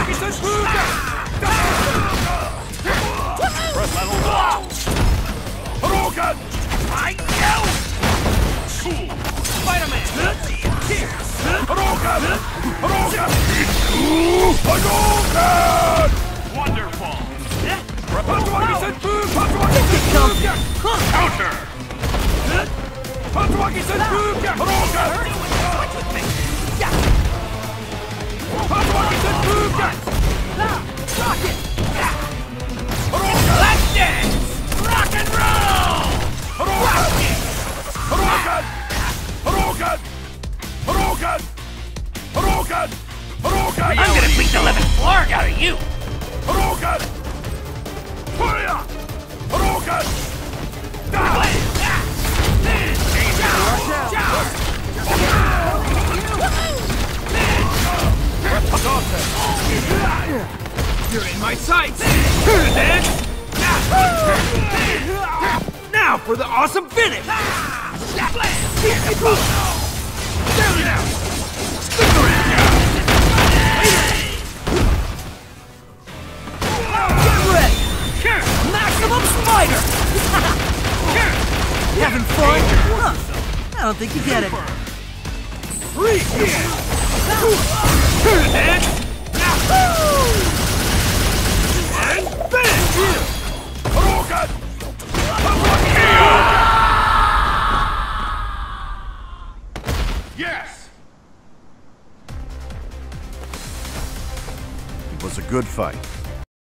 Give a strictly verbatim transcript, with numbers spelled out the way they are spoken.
Press metal block! Hadouken! I know! Spider-Man! Here! Hadouken! Hadouken! Hadouken! Wonderful! Counter! Hadouken! Rocket! Let's dance! Rock and roll! Hadouken! Hadouken! Hadouken! Hadouken! Hadouken! Hadouken! I'm gonna beat the living flarg out of you! Hadouken! Fire! Hadouken! You're in my sights! Now for the awesome finish! Stick around! Get ready! Maximum Spider! Having fun? Huh. I don't think you get it. Three! And finish! Hadouken! Yes! It was a good fight.